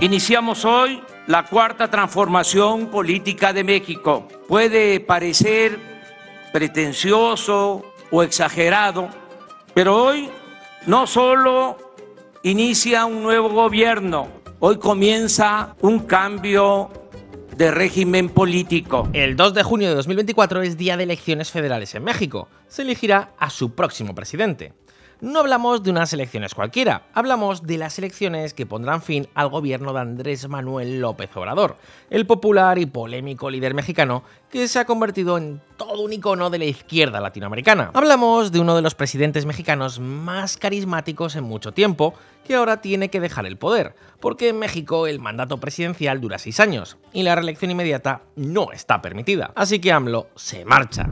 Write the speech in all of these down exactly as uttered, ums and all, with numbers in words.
Iniciamos hoy la cuarta transformación política de México. Puede parecer pretencioso o exagerado, pero hoy no solo inicia un nuevo gobierno, hoy comienza un cambio de régimen político. El dos de junio de dos mil veinticuatro es día de elecciones federales en México. Se elegirá a su próximo presidente. No hablamos de unas elecciones cualquiera, hablamos de las elecciones que pondrán fin al gobierno de Andrés Manuel López Obrador, el popular y polémico líder mexicano que se ha convertido en todo un icono de la izquierda latinoamericana. Hablamos de uno de los presidentes mexicanos más carismáticos en mucho tiempo, que ahora tiene que dejar el poder, porque en México el mandato presidencial dura seis años y la reelección inmediata no está permitida. Así que AMLO se marcha.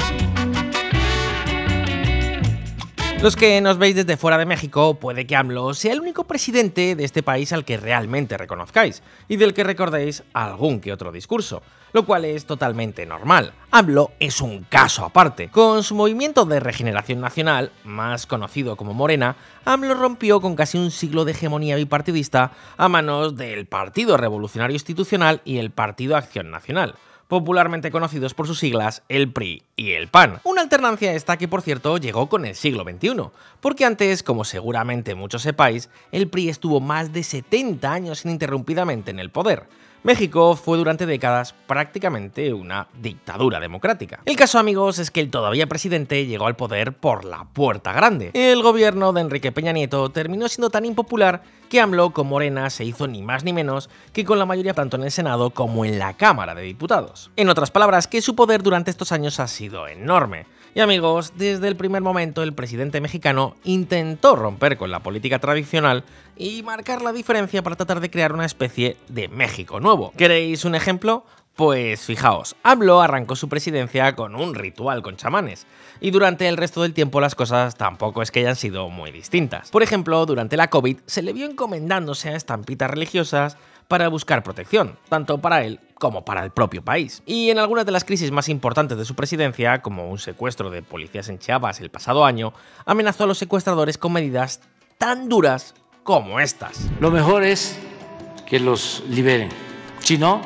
Los que nos veis desde fuera de México, puede que AMLO sea el único presidente de este país al que realmente reconozcáis y del que recordéis algún que otro discurso, lo cual es totalmente normal. AMLO es un caso aparte. Con su movimiento de regeneración nacional, más conocido como Morena, AMLO rompió con casi un siglo de hegemonía bipartidista a manos del Partido Revolucionario Institucional y el Partido Acción Nacional, popularmente conocidos por sus siglas el P R I y el P A N. Una alternancia esta que, por cierto, llegó con el siglo veintiuno, porque antes, como seguramente muchos sepáis, el P R I estuvo más de setenta años ininterrumpidamente en el poder. México fue durante décadas prácticamente una dictadura democrática. El caso, amigos, es que el todavía presidente llegó al poder por la puerta grande. El gobierno de Enrique Peña Nieto terminó siendo tan impopular que AMLO con Morena se hizo ni más ni menos que con la mayoría tanto en el Senado como en la Cámara de Diputados. En otras palabras, que su poder durante estos años ha sido enorme. Y amigos, desde el primer momento el presidente mexicano intentó romper con la política tradicional y marcar la diferencia para tratar de crear una especie de México nuevo. ¿Queréis un ejemplo? Pues fijaos, AMLO arrancó su presidencia con un ritual con chamanes, y durante el resto del tiempo las cosas tampoco es que hayan sido muy distintas. Por ejemplo, durante la COVID se le vio encomendándose a estampitas religiosas para buscar protección, tanto para él como para el propio país. Y en algunas de las crisis más importantes de su presidencia, como un secuestro de policías en Chiapas el pasado año, amenazó a los secuestradores con medidas tan duras como estas. Lo mejor es que los liberen. Si no,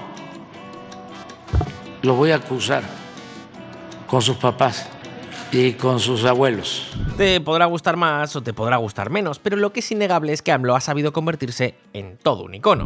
lo voy a acusar con sus papás y con sus abuelos. Te podrá gustar más o te podrá gustar menos, pero lo que es innegable es que AMLO ha sabido convertirse en todo un icono.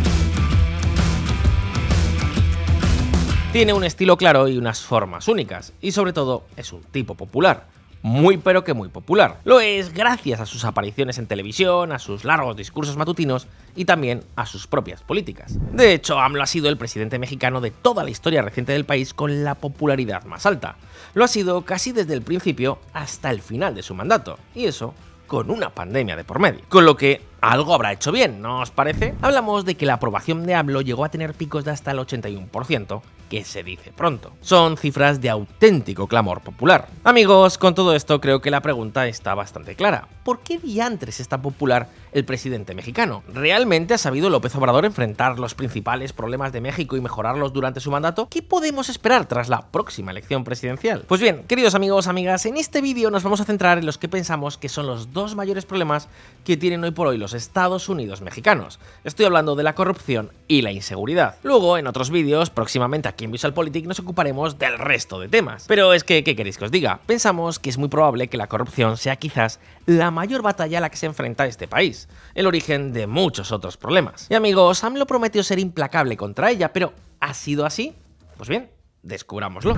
Tiene un estilo claro y unas formas únicas, y sobre todo es un tipo popular. Muy pero que muy popular. Lo es gracias a sus apariciones en televisión, a sus largos discursos matutinos y también a sus propias políticas. De hecho, AMLO ha sido el presidente mexicano de toda la historia reciente del país con la popularidad más alta. Lo ha sido casi desde el principio hasta el final de su mandato, y eso con una pandemia de por medio. Con lo que algo habrá hecho bien, ¿no os parece? Hablamos de que la aprobación de AMLO llegó a tener picos de hasta el ochenta y uno por ciento, que se dice pronto. Son cifras de auténtico clamor popular. Amigos, con todo esto creo que la pregunta está bastante clara. ¿Por qué diantres es tan popular el presidente mexicano? ¿Realmente ha sabido López Obrador enfrentar los principales problemas de México y mejorarlos durante su mandato? ¿Qué podemos esperar tras la próxima elección presidencial? Pues bien, queridos amigos, amigas, en este vídeo nos vamos a centrar en los que pensamos que son los dos mayores problemas que tienen hoy por hoy los Estados Unidos mexicanos. Estoy hablando de la corrupción y la inseguridad. Luego, en otros vídeos, próximamente aquí en VisualPolitik, nos ocuparemos del resto de temas. Pero es que, ¿qué queréis que os diga? Pensamos que es muy probable que la corrupción sea quizás la mayor batalla a la que se enfrenta este país, el origen de muchos otros problemas. Y amigos, AMLO prometió ser implacable contra ella, pero ¿ha sido así? Pues bien, descubrámoslo.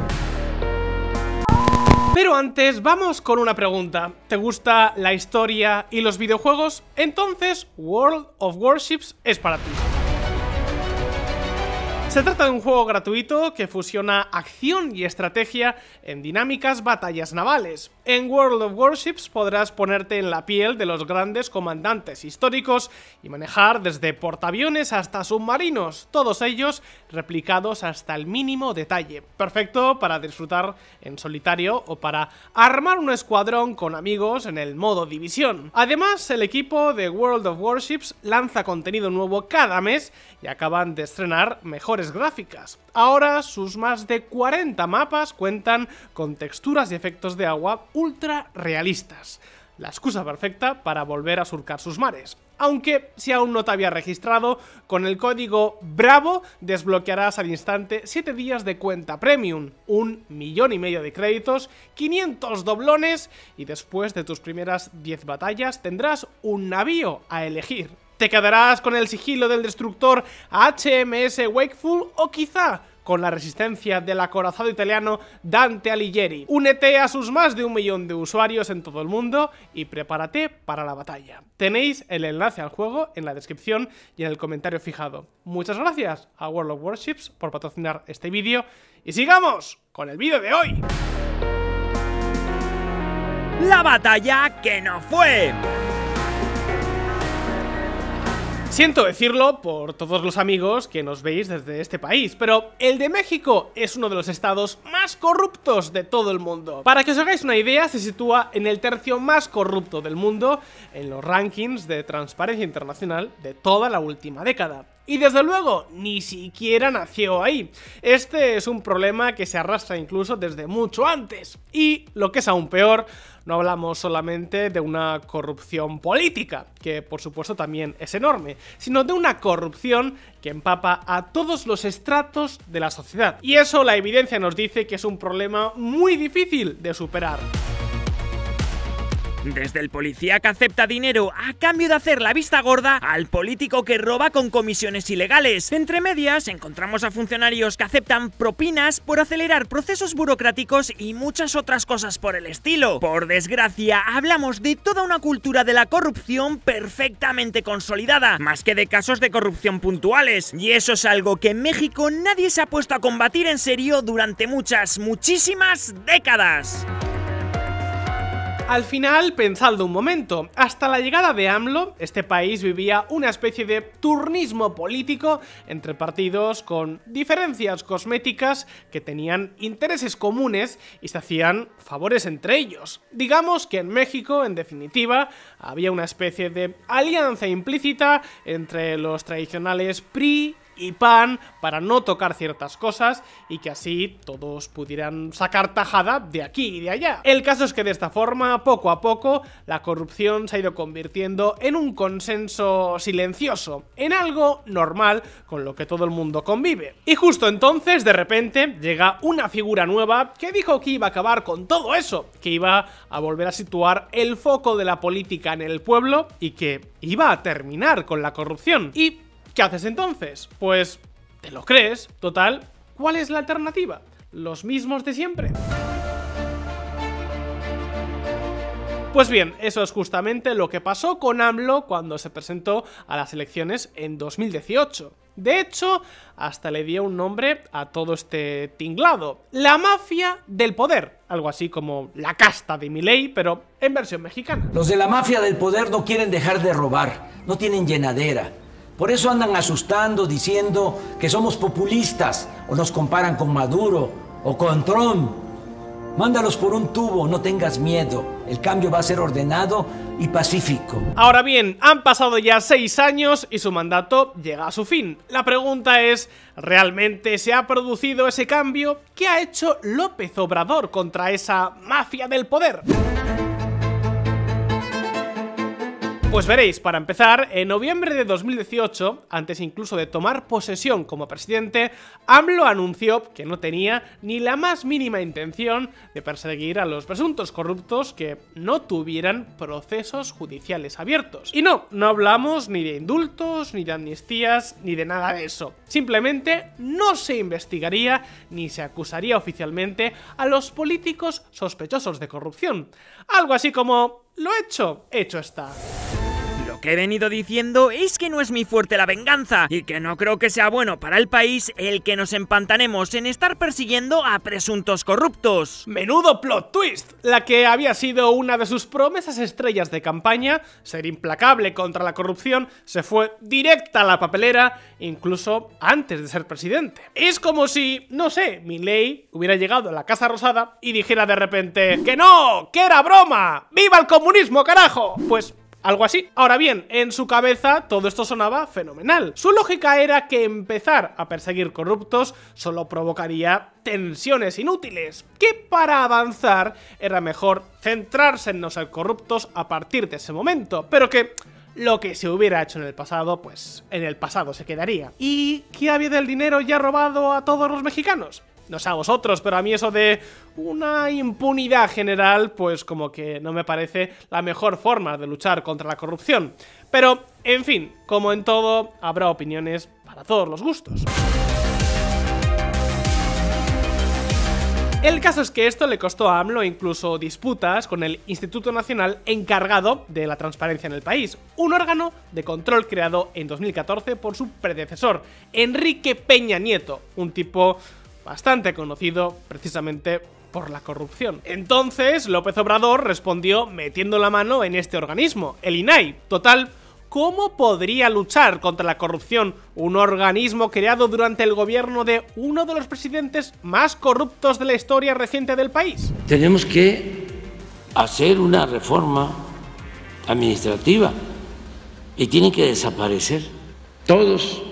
Pero antes, vamos con una pregunta. ¿Te gusta la historia y los videojuegos? Entonces, World of Warships es para ti. Se trata de un juego gratuito que fusiona acción y estrategia en dinámicas batallas navales. En World of Warships podrás ponerte en la piel de los grandes comandantes históricos y manejar desde portaaviones hasta submarinos, todos ellos replicados hasta el mínimo detalle. Perfecto para disfrutar en solitario o para armar un escuadrón con amigos en el modo división. Además, el equipo de World of Warships lanza contenido nuevo cada mes y acaban de estrenar mejores gráficas. Ahora sus más de cuarenta mapas cuentan con texturas y efectos de agua ultra realistas. la excusa perfecta para volver a surcar sus mares. Aunque si aún no te había registrado, con el código BRAVO desbloquearás al instante siete días de cuenta premium, un millón y medio de créditos, quinientos doblones y después de tus primeras diez batallas tendrás un navío a elegir. ¿Te quedarás con el sigilo del destructor H M S Wakeful o quizá con la resistencia del acorazado italiano Dante Alighieri? Únete a sus más de un millón de usuarios en todo el mundo y prepárate para la batalla. Tenéis el enlace al juego en la descripción y en el comentario fijado. Muchas gracias a World of Warships por patrocinar este vídeo y sigamos con el vídeo de hoy. La batalla que no fue. Siento decirlo por todos los amigos que nos veis desde este país, pero el de México es uno de los estados más corruptos de todo el mundo. Para que os hagáis una idea, se sitúa en el tercio más corrupto del mundo en los rankings de Transparencia Internacional de toda la última década. Y desde luego, ni siquiera nació ahí. Este es un problema que se arrastra incluso desde mucho antes. Y, lo que es aún peor, no hablamos solamente de una corrupción política, que por supuesto también es enorme, sino de una corrupción que empapa a todos los estratos de la sociedad. Y eso la evidencia nos dice que es un problema muy difícil de superar. Desde el policía que acepta dinero a cambio de hacer la vista gorda, al político que roba con comisiones ilegales. Entre medias encontramos a funcionarios que aceptan propinas por acelerar procesos burocráticos y muchas otras cosas por el estilo. Por desgracia, hablamos de toda una cultura de la corrupción perfectamente consolidada, más que de casos de corrupción puntuales. Y eso es algo que en México nadie se ha puesto a combatir en serio durante muchas, muchísimas décadas. Al final, pensadlo un momento, hasta la llegada de AMLO, este país vivía una especie de turnismo político entre partidos con diferencias cosméticas que tenían intereses comunes y se hacían favores entre ellos. Digamos que en México, en definitiva, había una especie de alianza implícita entre los tradicionales P R I y P A N para no tocar ciertas cosas y que así todos pudieran sacar tajada de aquí y de allá. El caso es que de esta forma, poco a poco, la corrupción se ha ido convirtiendo en un consenso silencioso, en algo normal con lo que todo el mundo convive. Y justo entonces, de repente, llega una figura nueva que dijo que iba a acabar con todo eso, que iba a volver a situar el foco de la política en el pueblo y que iba a terminar con la corrupción. Y ¿qué haces entonces? Pues, ¿te lo crees? Total, ¿cuál es la alternativa? ¿Los mismos de siempre? Pues bien, eso es justamente lo que pasó con AMLO cuando se presentó a las elecciones en dos mil dieciocho. De hecho, hasta le dio un nombre a todo este tinglado: la mafia del poder. Algo así como la casta de Milei, pero en versión mexicana. Los de la mafia del poder no quieren dejar de robar, no tienen llenadera. Por eso andan asustando, diciendo que somos populistas, o nos comparan con Maduro o con Trump. Mándalos por un tubo, no tengas miedo. El cambio va a ser ordenado y pacífico. Ahora bien, han pasado ya seis años y su mandato llega a su fin. La pregunta es, ¿realmente se ha producido ese cambio? ¿Qué ha hecho López Obrador contra esa mafia del poder? Pues veréis, para empezar, en noviembre de dos mil dieciocho, antes incluso de tomar posesión como presidente, AMLO anunció que no tenía ni la más mínima intención de perseguir a los presuntos corruptos que no tuvieran procesos judiciales abiertos. Y no, no hablamos ni de indultos, ni de amnistías, ni de nada de eso. Simplemente no se investigaría ni se acusaría oficialmente a los políticos sospechosos de corrupción. Algo así como, lo hecho, hecho está. Lo que he venido diciendo es que no es mi fuerte la venganza y que no creo que sea bueno para el país el que nos empantanemos en estar persiguiendo a presuntos corruptos. Menudo plot twist. La que había sido una de sus promesas estrellas de campaña, ser implacable contra la corrupción, se fue directa a la papelera incluso antes de ser presidente. Es como si, no sé, Milei hubiera llegado a la Casa Rosada y dijera de repente ¡que no! ¡que era broma! ¡Viva el comunismo, carajo! Pues Algo así. Ahora bien, en su cabeza todo esto sonaba fenomenal. Su lógica era que empezar a perseguir corruptos solo provocaría tensiones inútiles, que para avanzar era mejor centrarse en no ser corruptos a partir de ese momento, pero que lo que se hubiera hecho en el pasado, pues en el pasado se quedaría. ¿Y qué había del dinero ya robado a todos los mexicanos? No sé a vosotros, pero a mí eso de una impunidad general, pues como que no me parece la mejor forma de luchar contra la corrupción. Pero, en fin, como en todo, habrá opiniones para todos los gustos. El caso es que esto le costó a AMLO incluso disputas con el Instituto Nacional encargado de la transparencia en el país, un órgano de control creado en dos mil catorce por su predecesor, Enrique Peña Nieto, un tipo bastante conocido precisamente por la corrupción. Entonces, López Obrador respondió metiendo la mano en este organismo, el I N A I. Total, ¿cómo podría luchar contra la corrupción un organismo creado durante el gobierno de uno de los presidentes más corruptos de la historia reciente del país? Tenemos que hacer una reforma administrativa y tienen que desaparecer todos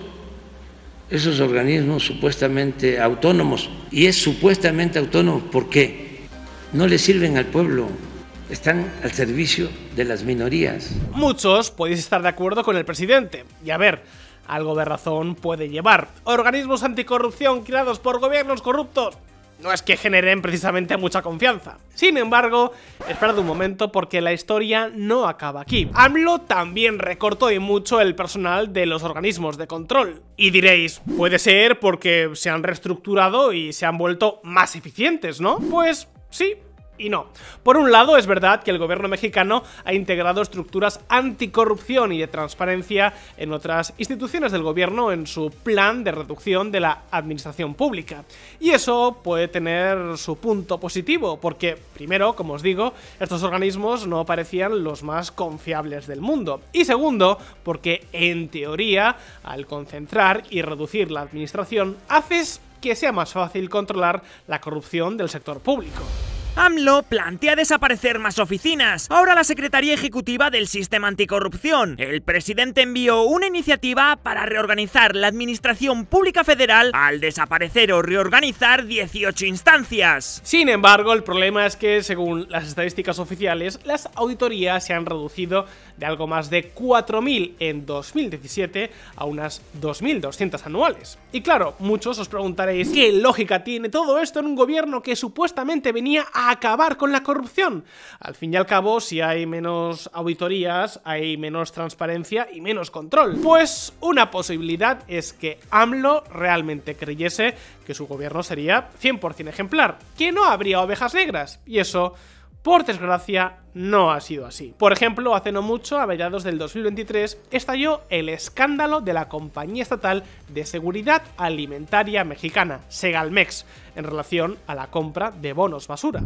esos organismos supuestamente autónomos. Y es supuestamente autónomo porque no le sirven al pueblo, están al servicio de las minorías. Muchos podéis estar de acuerdo con el presidente, y a ver, algo de razón puede llevar. Organismos anticorrupción creados por gobiernos corruptos no es que generen precisamente mucha confianza. Sin embargo, esperad un momento porque la historia no acaba aquí. AMLO también recortó y mucho el personal de los organismos de control. Y diréis, puede ser porque se han reestructurado y se han vuelto más eficientes, ¿no? Pues sí y no. Por un lado, es verdad que el gobierno mexicano ha integrado estructuras anticorrupción y de transparencia en otras instituciones del gobierno en su plan de reducción de la administración pública. Y eso puede tener su punto positivo, porque, primero, como os digo, estos organismos no parecían los más confiables del mundo. Y segundo, porque, en teoría, al concentrar y reducir la administración, haces que sea más fácil controlar la corrupción del sector público. AMLO plantea desaparecer más oficinas, ahora la Secretaría Ejecutiva del Sistema Anticorrupción. El presidente envió una iniciativa para reorganizar la Administración Pública Federal al desaparecer o reorganizar dieciocho instancias. Sin embargo, el problema es que, según las estadísticas oficiales, las auditorías se han reducido de algo más de cuatro mil en dos mil diecisiete a unas dos mil doscientas anuales. Y claro, muchos os preguntaréis ¿qué lógica tiene todo esto en un gobierno que supuestamente venía a a acabar con la corrupción? Al fin y al cabo, si hay menos auditorías, hay menos transparencia y menos control. Pues una posibilidad es que AMLO realmente creyese que su gobierno sería cien por cien ejemplar, que no habría ovejas negras, y eso, por desgracia, no ha sido así. Por ejemplo, hace no mucho, a mediados del dos mil veintitrés, estalló el escándalo de la Compañía Estatal de Seguridad Alimentaria Mexicana, Segalmex, en relación a la compra de bonos basura.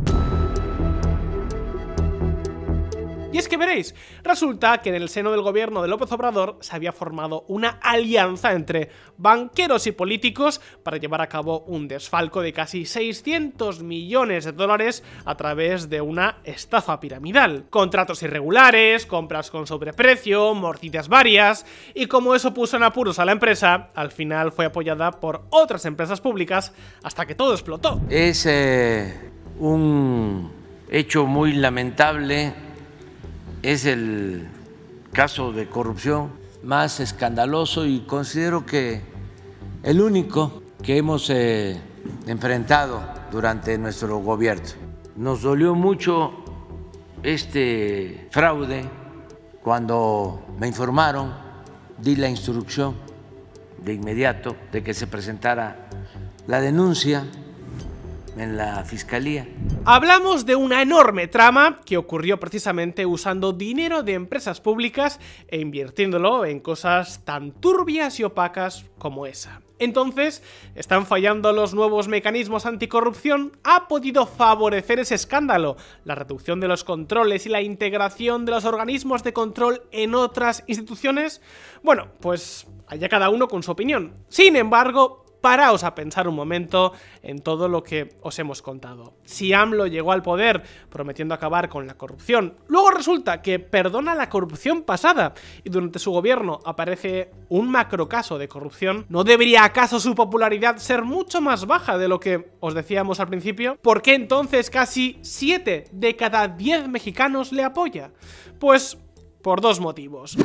Y es que veréis, resulta que en el seno del gobierno de López Obrador se había formado una alianza entre banqueros y políticos para llevar a cabo un desfalco de casi seiscientos millones de dólares a través de una estafa piramidal. Contratos irregulares, compras con sobreprecio, mordidas varias, y como eso puso en apuros a la empresa, al final fue apoyada por otras empresas públicas hasta que todo explotó. Es eh, un hecho muy lamentable. Es el caso de corrupción más escandaloso y considero que el único que hemos eh, enfrentado durante nuestro gobierno. Nos dolió mucho este fraude. Cuando me informaron, di la instrucción de inmediato de que se presentara la denuncia en la fiscalía. Hablamos de una enorme trama que ocurrió precisamente usando dinero de empresas públicas e invirtiéndolo en cosas tan turbias y opacas como esa. Entonces, ¿están fallando los nuevos mecanismos anticorrupción? ¿Ha podido favorecer ese escándalo la reducción de los controles y la integración de los organismos de control en otras instituciones? Bueno, pues allá cada uno con su opinión. Sin embargo, paraos a pensar un momento en todo lo que os hemos contado. Si AMLO llegó al poder prometiendo acabar con la corrupción, luego resulta que perdona la corrupción pasada y durante su gobierno aparece un macrocaso de corrupción, ¿no debería acaso su popularidad ser mucho más baja de lo que os decíamos al principio? ¿Por qué entonces casi siete de cada diez mexicanos le apoya? Pues por dos motivos.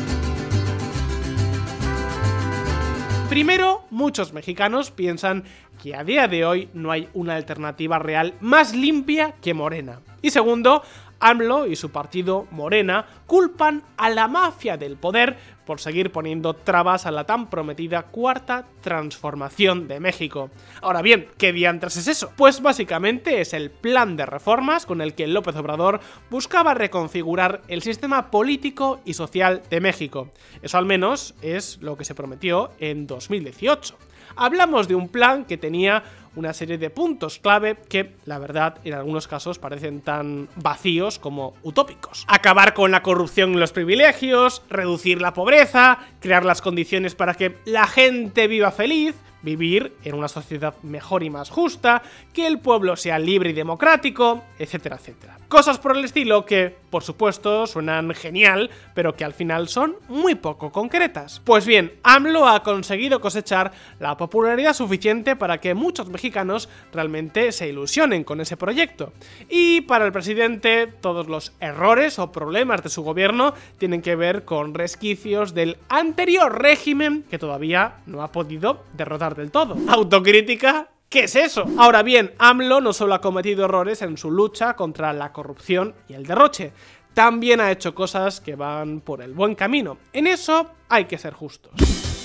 Primero, muchos mexicanos piensan que a día de hoy no hay una alternativa real más limpia que Morena. Y segundo, AMLO y su partido Morena culpan a la mafia del poder por seguir poniendo trabas a la tan prometida cuarta transformación de México. Ahora bien, ¿qué diantres es eso? Pues básicamente es el plan de reformas con el que López Obrador buscaba reconfigurar el sistema político y social de México. Eso al menos es lo que se prometió en dos mil dieciocho. Hablamos de un plan que tenía una serie de puntos clave que, la verdad, en algunos casos parecen tan vacíos como utópicos. Acabar con la corrupción y los privilegios, reducir la pobreza, crear las condiciones para que la gente viva feliz, vivir en una sociedad mejor y más justa, que el pueblo sea libre y democrático, etcétera, etcétera. Cosas por el estilo que, por supuesto, suenan genial, pero que al final son muy poco concretas. Pues bien, AMLO ha conseguido cosechar la popularidad suficiente para que muchos mexicanos realmente se ilusionen con ese proyecto. Y para el presidente, todos los errores o problemas de su gobierno tienen que ver con resquicios del anterior régimen que todavía no ha podido derrotar del todo. ¿Autocrítica? ¿Qué es eso? Ahora bien, AMLO no solo ha cometido errores en su lucha contra la corrupción y el derroche, también ha hecho cosas que van por el buen camino. En eso hay que ser justos.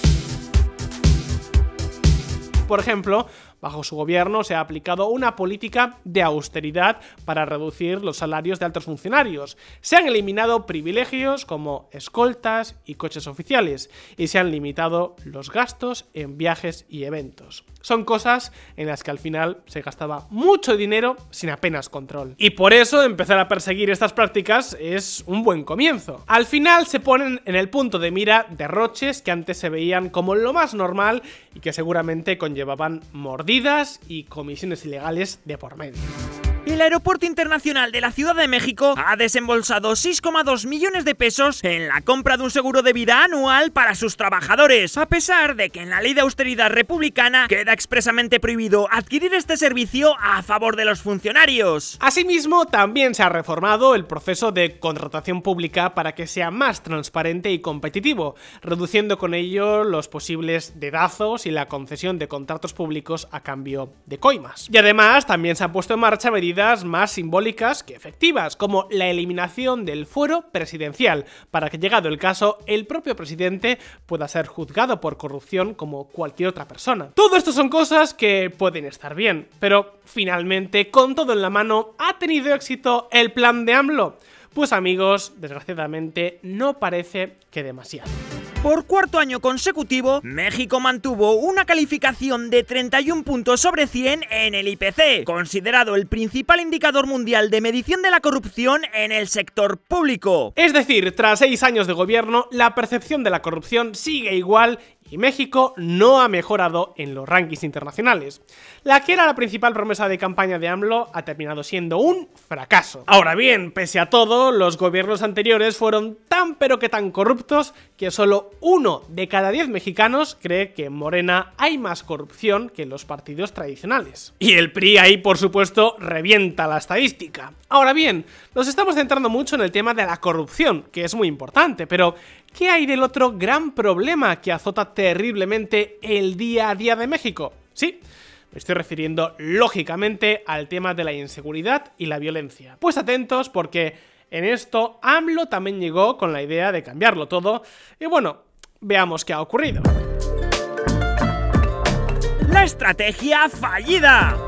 Por ejemplo, bajo su gobierno se ha aplicado una política de austeridad para reducir los salarios de altos funcionarios. Se han eliminado privilegios como escoltas y coches oficiales y se han limitado los gastos en viajes y eventos. Son cosas en las que al final se gastaba mucho dinero sin apenas control. Y por eso empezar a perseguir estas prácticas es un buen comienzo. Al final se ponen en el punto de mira derroches que antes se veían como lo más normal y que seguramente conllevaban mordidas y comisiones ilegales de por medio. El Aeropuerto Internacional de la Ciudad de México ha desembolsado seis coma dos millones de pesos en la compra de un seguro de vida anual para sus trabajadores, a pesar de que en la ley de austeridad republicana queda expresamente prohibido adquirir este servicio a favor de los funcionarios. Asimismo, también se ha reformado el proceso de contratación pública para que sea más transparente y competitivo, reduciendo con ello los posibles dedazos y la concesión de contratos públicos a cambio de coimas. Y además, también se han puesto en marcha medidas más simbólicas que efectivas, como la eliminación del fuero presidencial, para que, llegado el caso, el propio presidente pueda ser juzgado por corrupción como cualquier otra persona. Todo esto son cosas que pueden estar bien, pero finalmente, con todo en la mano, ¿ha tenido éxito el plan de AMLO? Pues amigos, desgraciadamente no parece que demasiado. Por cuarto año consecutivo, México mantuvo una calificación de treinta y un puntos sobre cien en el I P C, considerado el principal indicador mundial de medición de la corrupción en el sector público. Es decir, tras seis años de gobierno, la percepción de la corrupción sigue igual y México no ha mejorado en los rankings internacionales. La que era la principal promesa de campaña de AMLO ha terminado siendo un fracaso. Ahora bien, pese a todo, los gobiernos anteriores fueron tan pero que tan corruptos que solo uno de cada diez mexicanos cree que en Morena hay más corrupción que en los partidos tradicionales. Y el P R I ahí, por supuesto, revienta la estadística. Ahora bien, nos estamos centrando mucho en el tema de la corrupción, que es muy importante, pero ¿qué hay del otro gran problema que azota terriblemente el día a día de México? Sí, me estoy refiriendo lógicamente al tema de la inseguridad y la violencia. Pues atentos, porque en esto AMLO también llegó con la idea de cambiarlo todo. Y bueno, veamos qué ha ocurrido. La estrategia fallida.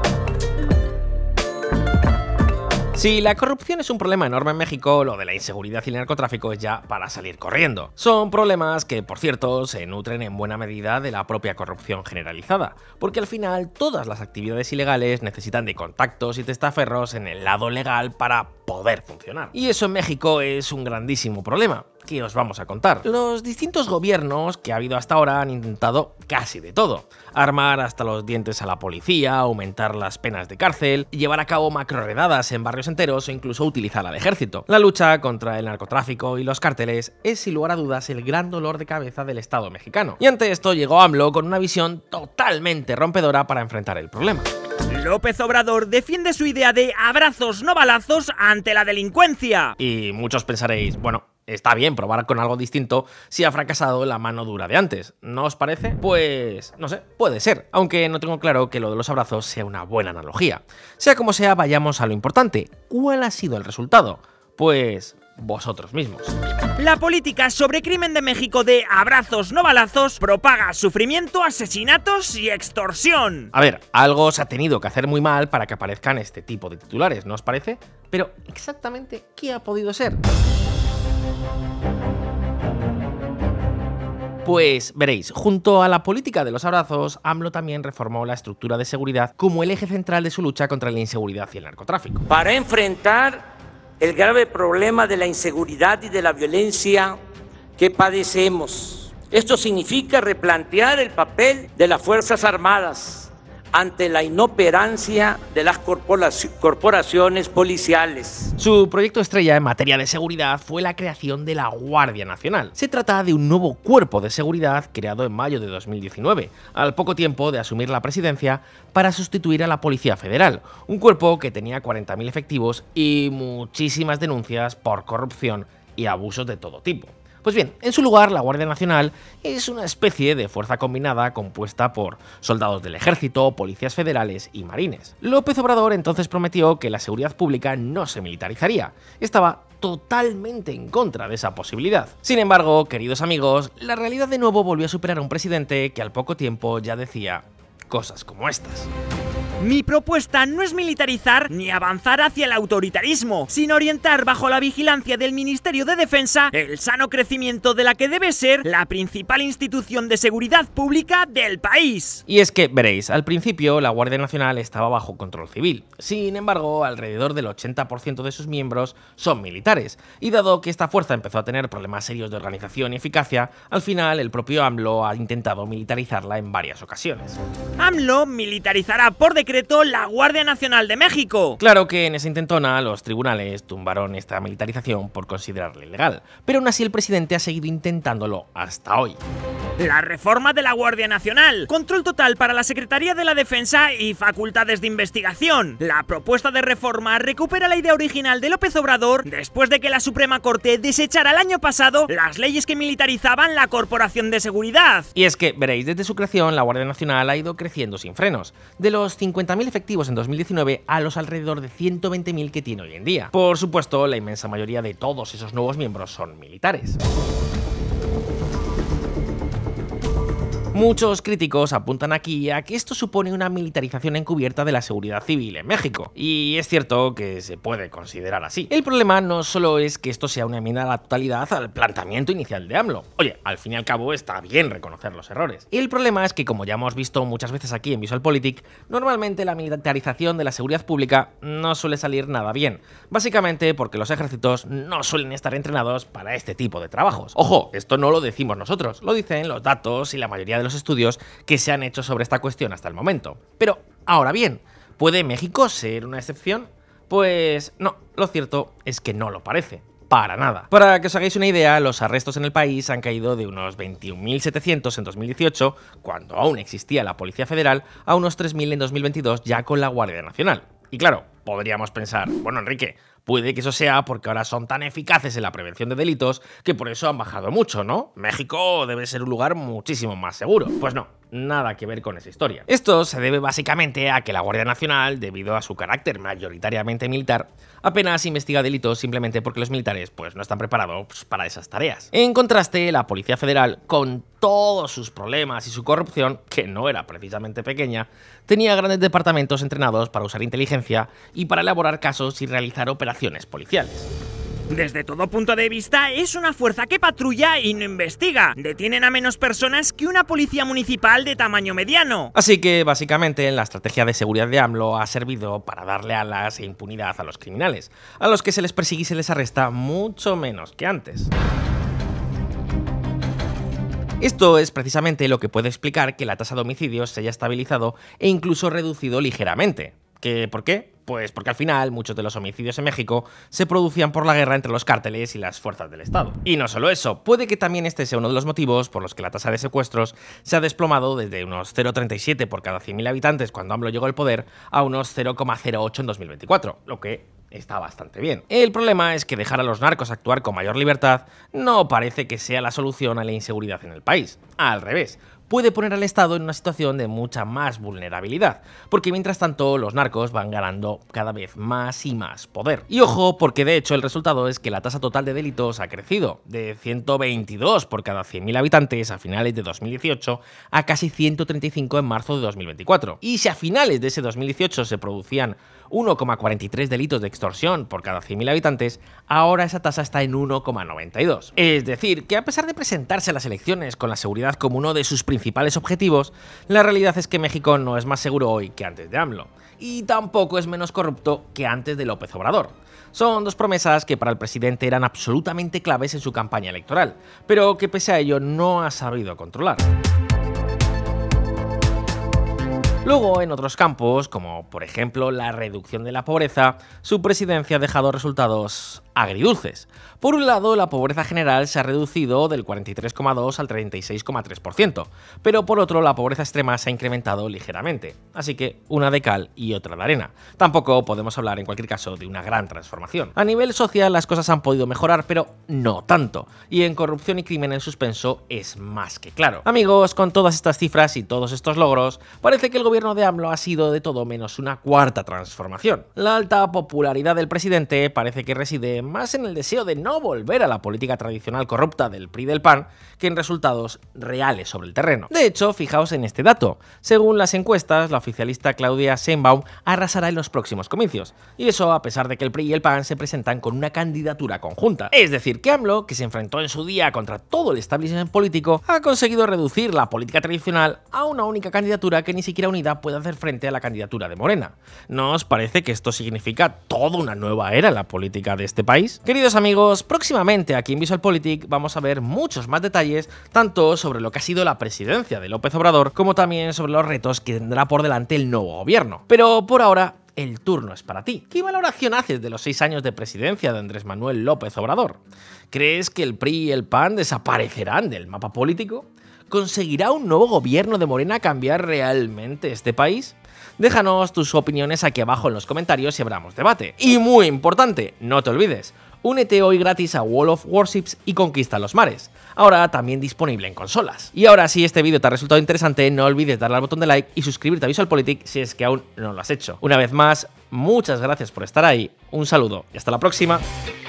Si la corrupción es un problema enorme en México, lo de la inseguridad y el narcotráfico es ya para salir corriendo. Son problemas que, por cierto, se nutren en buena medida de la propia corrupción generalizada, porque al final todas las actividades ilegales necesitan de contactos y testaferros en el lado legal para poder funcionar. Y eso en México es un grandísimo problema. que os vamos a contar. Los distintos gobiernos que ha habido hasta ahora han intentado casi de todo. Armar hasta los dientes a la policía, aumentar las penas de cárcel, llevar a cabo macroredadas en barrios enteros o incluso utilizar al ejército. La lucha contra el narcotráfico y los cárteles es sin lugar a dudas el gran dolor de cabeza del Estado mexicano. Y ante esto llegó AMLO con una visión totalmente rompedora para enfrentar el problema. López Obrador defiende su idea de abrazos no balazos ante la delincuencia. Y muchos pensaréis, bueno, está bien probar con algo distinto si ha fracasado la mano dura de antes, ¿no os parece? Pues, no sé, puede ser, aunque no tengo claro que lo de los abrazos sea una buena analogía. Sea como sea, vayamos a lo importante. ¿Cuál ha sido el resultado? Pues vosotros mismos. La política sobre crimen de México de abrazos no balazos propaga sufrimiento, asesinatos y extorsión. A ver, algo se ha tenido que hacer muy mal para que aparezcan este tipo de titulares, ¿no os parece? Pero, ¿exactamente qué ha podido ser? Pues veréis, junto a la política de los abrazos, AMLO también reformó la estructura de seguridad como el eje central de su lucha contra la inseguridad y el narcotráfico. Para enfrentar el grave problema de la inseguridad y de la violencia que padecemos. Esto significa replantear el papel de las Fuerzas Armadas ante la inoperancia de las corporaciones policiales. Su proyecto estrella en materia de seguridad fue la creación de la Guardia Nacional. Se trata de un nuevo cuerpo de seguridad creado en mayo de dos mil diecinueve, al poco tiempo de asumir la presidencia, para sustituir a la Policía Federal, un cuerpo que tenía cuarenta mil efectivos y muchísimas denuncias por corrupción y abusos de todo tipo. Pues bien, en su lugar, la Guardia Nacional es una especie de fuerza combinada compuesta por soldados del ejército, policías federales y marines. López Obrador entonces prometió que la seguridad pública no se militarizaría. Estaba totalmente en contra de esa posibilidad. Sin embargo, queridos amigos, la realidad de nuevo volvió a superar a un presidente que al poco tiempo ya decía cosas como estas. Mi propuesta no es militarizar ni avanzar hacia el autoritarismo, sino orientar bajo la vigilancia del Ministerio de Defensa el sano crecimiento de la que debe ser la principal institución de seguridad pública del país. Y es que, veréis, al principio la Guardia Nacional estaba bajo control civil. Sin embargo, alrededor del ochenta por ciento de sus miembros son militares, y dado que esta fuerza empezó a tener problemas serios de organización y eficacia, al final el propio AMLO ha intentado militarizarla en varias ocasiones. AMLO militarizará por decreto la Guardia Nacional de México. Claro que en esa intentona los tribunales tumbaron esta militarización por considerarla ilegal, pero aún así el presidente ha seguido intentándolo hasta hoy. La reforma de la Guardia Nacional, control total para la Secretaría de la Defensa y facultades de investigación. La propuesta de reforma recupera la idea original de López Obrador después de que la Suprema Corte desechara el año pasado las leyes que militarizaban la Corporación de Seguridad. Y es que, veréis, desde su creación la Guardia Nacional ha ido creciendo sin frenos, de los cincuenta mil efectivos en dos mil diecinueve a los alrededor de ciento veinte mil que tiene hoy en día. Por supuesto, la inmensa mayoría de todos esos nuevos miembros son militares. Muchos críticos apuntan aquí a que esto supone una militarización encubierta de la seguridad civil en México, y es cierto que se puede considerar así. El problema no solo es que esto sea una enmienda a la totalidad al planteamiento inicial de AMLO. Oye, al fin y al cabo está bien reconocer los errores. El problema es que, como ya hemos visto muchas veces aquí en VisualPolitik, normalmente la militarización de la seguridad pública no suele salir nada bien, básicamente porque los ejércitos no suelen estar entrenados para este tipo de trabajos. Ojo, esto no lo decimos nosotros, lo dicen los datos y la mayoría de los estudios que se han hecho sobre esta cuestión hasta el momento. Pero, ahora bien, ¿puede México ser una excepción? Pues no, lo cierto es que no lo parece. Para nada. Para que os hagáis una idea, los arrestos en el país han caído de unos veintiún mil setecientos en dos mil dieciocho, cuando aún existía la Policía Federal, a unos tres mil en dos mil veintidós ya con la Guardia Nacional. Y claro, podríamos pensar, bueno, Enrique, puede que eso sea porque ahora son tan eficaces en la prevención de delitos que por eso han bajado mucho, ¿no? México debe ser un lugar muchísimo más seguro. Pues no, nada que ver con esa historia. Esto se debe básicamente a que la Guardia Nacional, debido a su carácter mayoritariamente militar, apenas investiga delitos simplemente porque los militares pues no están preparados para esas tareas. En contraste, la Policía Federal, con todos sus problemas y su corrupción, que no era precisamente pequeña, tenía grandes departamentos entrenados para usar inteligencia y para elaborar casos y realizar operaciones policiales. Desde todo punto de vista, es una fuerza que patrulla y no investiga. Detienen a menos personas que una policía municipal de tamaño mediano. Así que, básicamente, la estrategia de seguridad de AMLO ha servido para darle alas e impunidad a los criminales, a los que se les persigue y se les arresta mucho menos que antes. Esto es precisamente lo que puede explicar que la tasa de homicidios se haya estabilizado e incluso reducido ligeramente. ¿Qué, ¿Por qué? Pues porque al final muchos de los homicidios en México se producían por la guerra entre los cárteles y las fuerzas del Estado. Y no solo eso, puede que también este sea uno de los motivos por los que la tasa de secuestros se ha desplomado desde unos cero coma treinta y siete por cada cien mil habitantes cuando AMLO llegó al poder a unos cero coma cero ocho en dos mil veinticuatro, lo que está bastante bien. El problema es que dejar a los narcos actuar con mayor libertad no parece que sea la solución a la inseguridad en el país. Al revés, puede poner al Estado en una situación de mucha más vulnerabilidad, porque mientras tanto los narcos van ganando cada vez más y más poder. Y ojo, porque de hecho el resultado es que la tasa total de delitos ha crecido, de ciento veintidós por cada cien mil habitantes a finales de dos mil dieciocho a casi ciento treinta y cinco en marzo de dos mil veinticuatro. Y si a finales de ese dos mil dieciocho se producían uno coma cuarenta y tres delitos de extorsión por cada cien mil habitantes, ahora esa tasa está en uno coma noventa y dos. Es decir, que a pesar de presentarse a las elecciones con la seguridad como uno de sus principales objetivos, la realidad es que México no es más seguro hoy que antes de AMLO, y tampoco es menos corrupto que antes de López Obrador. Son dos promesas que para el presidente eran absolutamente claves en su campaña electoral, pero que pese a ello no ha sabido controlar. Luego, en otros campos, como por ejemplo la reducción de la pobreza, su presidencia ha dejado resultados agridulces. Por un lado, la pobreza general se ha reducido del cuarenta y tres coma dos al treinta y seis coma tres por ciento, pero por otro, la pobreza extrema se ha incrementado ligeramente. Así que, una de cal y otra de arena. Tampoco podemos hablar en cualquier caso de una gran transformación. A nivel social las cosas han podido mejorar, pero no tanto. Y en corrupción y crimen en suspenso es más que claro. Amigos, con todas estas cifras y todos estos logros, parece que el gobierno de AMLO ha sido de todo menos una cuarta transformación. La alta popularidad del presidente parece que reside más en el deseo de no volver a la política tradicional corrupta del P R I y del P A N que en resultados reales sobre el terreno. De hecho, fijaos en este dato. Según las encuestas, la oficialista Claudia Sheinbaum arrasará en los próximos comicios. Y eso a pesar de que el P R I y el P A N se presentan con una candidatura conjunta. Es decir, que AMLO, que se enfrentó en su día contra todo el establishment político, ha conseguido reducir la política tradicional a una única candidatura que ni siquiera unida puede hacer frente a la candidatura de Morena. ¿No os parece que esto significa toda una nueva era en la política de este país? Queridos amigos, próximamente aquí en VisualPolitik vamos a ver muchos más detalles, tanto sobre lo que ha sido la presidencia de López Obrador, como también sobre los retos que tendrá por delante el nuevo gobierno. Pero por ahora, el turno es para ti. ¿Qué valoración haces de los seis años de presidencia de Andrés Manuel López Obrador? ¿Crees que el P R I y el P A N desaparecerán del mapa político? ¿Conseguirá un nuevo gobierno de Morena cambiar realmente este país? Déjanos tus opiniones aquí abajo en los comentarios y abramos debate. Y muy importante, no te olvides, únete hoy gratis a World of Warships y conquista los mares. Ahora también disponible en consolas. Y ahora, si este vídeo te ha resultado interesante, no olvides darle al botón de like y suscribirte a VisualPolitik si es que aún no lo has hecho. Una vez más, muchas gracias por estar ahí, un saludo y hasta la próxima.